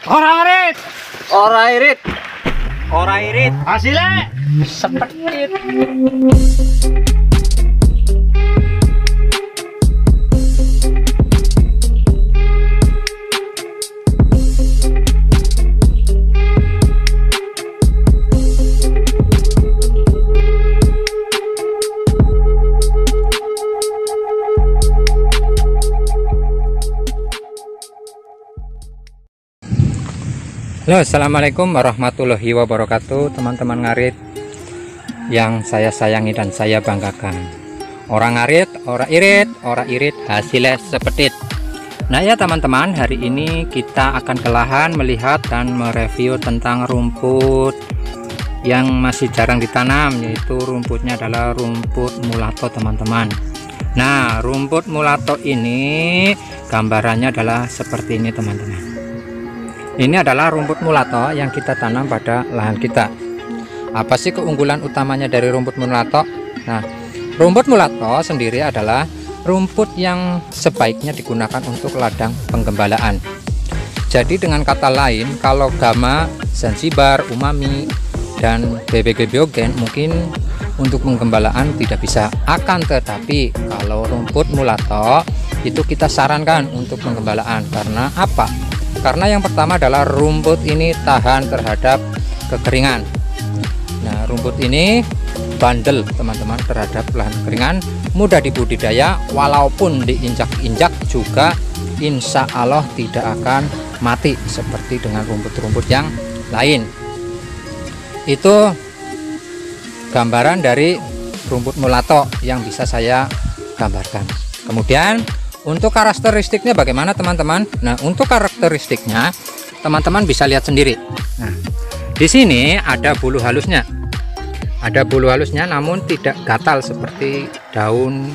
Ora irit. Ora irit. Ora irit. Hasilnya Sepetit. Halo, assalamualaikum warahmatullahi wabarakatuh, teman-teman ngarit yang saya sayangi dan saya banggakan. Orang ngarit, ora irit, hasilnya sepetit. Nah ya teman-teman, hari ini kita akan ke lahan melihat dan mereview tentang rumput yang masih jarang ditanam, yaitu rumputnya adalah rumput mulato teman-teman. Nah, rumput mulato ini gambarannya adalah seperti ini teman-teman. Ini adalah rumput mulato yang kita tanam pada lahan kita. Apa sih keunggulan utamanya dari rumput mulato? Nah, rumput mulato sendiri adalah rumput yang sebaiknya digunakan untuk ladang penggembalaan. Jadi dengan kata lain, kalau gama, zanzibar, umami, dan bbg biogen mungkin untuk penggembalaan tidak bisa. Akan tetapi kalau rumput mulato itu kita sarankan untuk penggembalaan. Karena apa? Karena yang pertama adalah rumput ini tahan terhadap kekeringan. Nah, rumput ini bandel teman-teman terhadap lahan kekeringan, mudah dibudidaya, walaupun diinjak-injak juga insya Allah tidak akan mati seperti dengan rumput-rumput yang lain. Itu gambaran dari rumput mulato yang bisa saya gambarkan. Kemudian untuk karakteristiknya bagaimana teman-teman? Nah, untuk karakteristiknya teman-teman bisa lihat sendiri. Nah, di sini ada bulu halusnya. Ada bulu halusnya namun tidak gatal seperti daun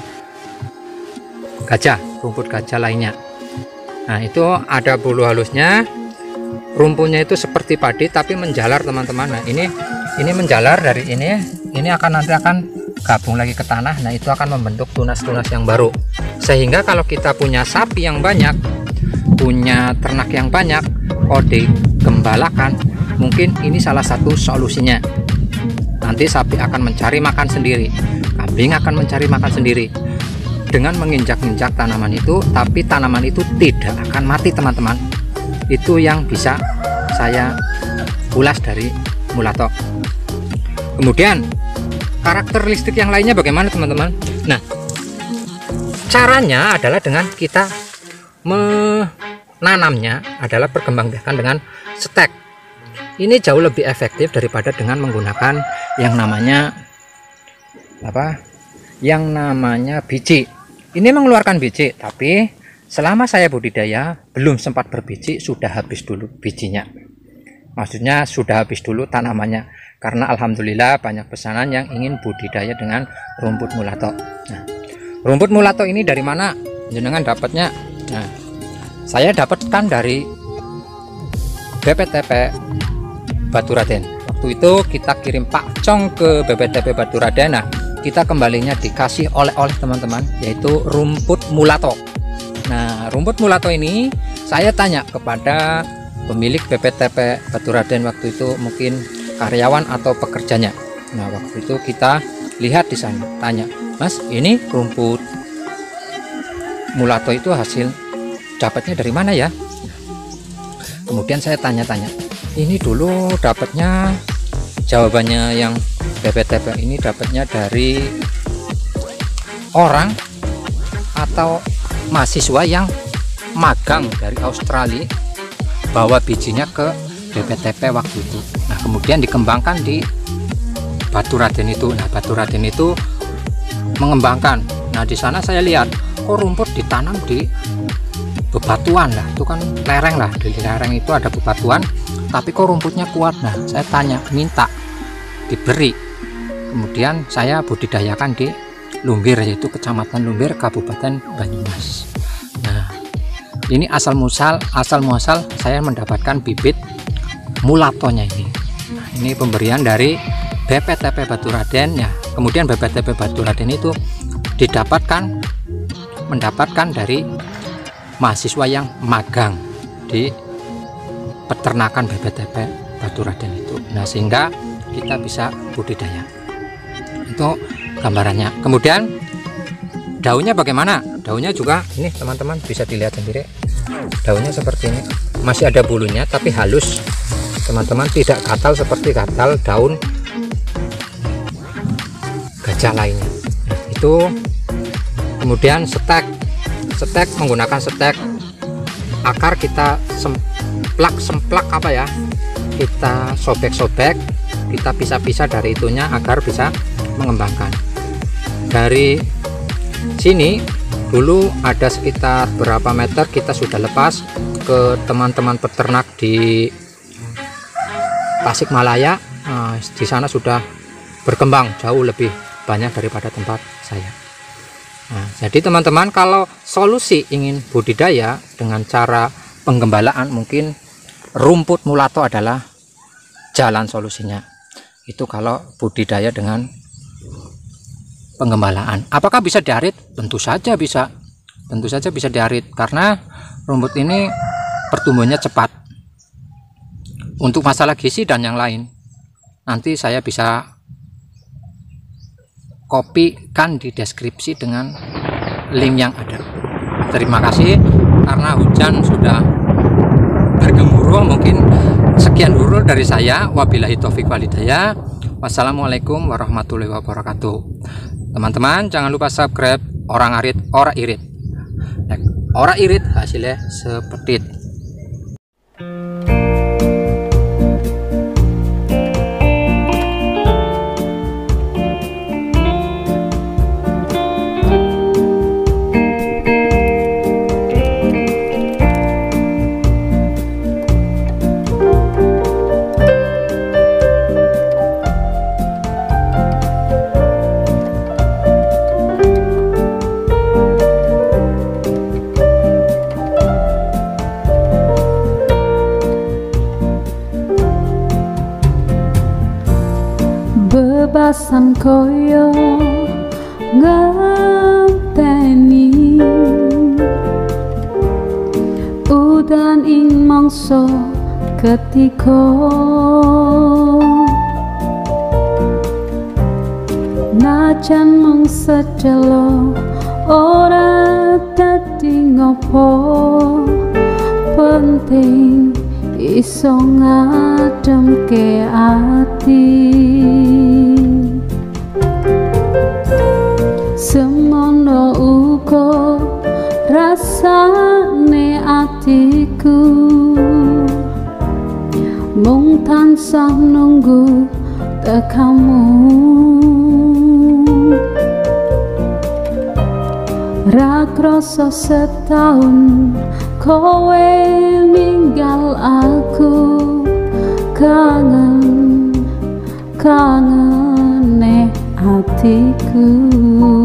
gajah, rumput gajah lainnya. Nah, itu ada bulu halusnya. Rumputnya itu seperti padi tapi menjalar teman-teman. Nah, ini menjalar dari ini nanti akan gabung lagi ke tanah. Nah, itu akan membentuk tunas-tunas yang baru. Sehingga kalau kita punya sapi yang banyak, punya ternak yang banyak, digembalakan, mungkin ini salah satu solusinya. Nanti sapi akan mencari makan sendiri, kambing akan mencari makan sendiri dengan menginjak-injak tanaman itu, tapi tanaman itu tidak akan mati teman-teman. Itu yang bisa saya ulas dari mulato. Kemudian karakteristik yang lainnya bagaimana teman-teman? Nah, caranya adalah dengan kita menanamnya adalah perkembangbiakan dengan stek. Ini jauh lebih efektif daripada dengan menggunakan yang namanya biji. Ini mengeluarkan biji, tapi selama saya budidaya belum sempat berbiji, sudah habis dulu bijinya. Maksudnya sudah habis dulu tanamannya, karena alhamdulillah banyak pesanan yang ingin budidaya dengan rumput mulato. Nah, rumput mulato ini dari mana jenengan dapatnya? Nah, saya dapatkan dari BPTP Baturaden. Waktu itu kita kirim Pak Cong ke BPTP Baturaden. Nah, kita kembalinya dikasih oleh-oleh teman-teman, yaitu rumput mulato. Nah, rumput mulato ini saya tanya kepada pemilik BPTP Baturaden waktu itu, mungkin karyawan atau pekerjanya. Nah, waktu itu kita lihat di sana, tanya, Mas, ini rumput mulato itu hasil dapatnya dari mana ya? Kemudian saya tanya-tanya, ini dulu dapatnya, jawabannya yang BPTP ini dapatnya dari orang atau mahasiswa yang magang dari Australia, bawa bijinya ke BPTP waktu itu. Nah, kemudian dikembangkan di Baturaden itu. Nah, Baturaden itu mengembangkan. Nah, di sana saya lihat kok rumput ditanam di bebatuan lah, itu kan lereng lah, di lereng itu ada bebatuan, tapi kok rumputnya kuat. Nah, saya tanya, minta diberi. Kemudian saya budidayakan di Lumbir, yaitu Kecamatan Lumbir, Kabupaten Banyumas. Nah, ini asal muasal saya mendapatkan bibit mulatonya ini. Nah, ini pemberian dari BPTP Baturaden ya. Kemudian BPTP Baturaden itu mendapatkan dari mahasiswa yang magang di peternakan bebek-bebek batu raden itu. Nah, sehingga kita bisa budidaya. Itu gambarannya. Kemudian daunnya bagaimana? Daunnya juga ini teman-teman bisa dilihat sendiri. Daunnya seperti ini, masih ada bulunya tapi halus teman-teman, tidak gatal seperti gatal daun gajah lainnya. Itu kemudian setek menggunakan setek akar kita semplak apa ya, kita sobek-sobek, kita pisah-pisah dari itunya agar bisa mengembangkan. Dari sini dulu ada sekitar berapa meter kita sudah lepas ke teman-teman peternak di Tasikmalaya. Nah, di sana sudah berkembang jauh lebih banyak daripada tempat saya. Nah, jadi teman-teman, kalau solusi ingin budidaya dengan cara penggembalaan, mungkin rumput mulato adalah jalan solusinya. Itu kalau budidaya dengan penggembalaan. Apakah bisa diarit? Tentu saja bisa. Tentu saja bisa diarit karena rumput ini pertumbuhannya cepat. Untuk masalah gizi dan yang lain, nanti saya bisa kopikan di deskripsi dengan link yang ada. Terima kasih karena hujan sudah bergemuruh. Mungkin sekian dulu dari saya. Wabillahi taufiq walhidayah. Wassalamualaikum warahmatullahi wabarakatuh. Teman-teman, jangan lupa subscribe Orang Arit Ora Irit. Ora irit hasilnya sepetit. Bebasan koyo ngenteni udan ing mangsa ketika najan mung sedelo ora dadi ngopo, penting iso ngademke ati. Semono uga rasane atiku, mung tansah nunggu tekamu. Ra krasa setahun kowe ninggal aku, kangen atiku.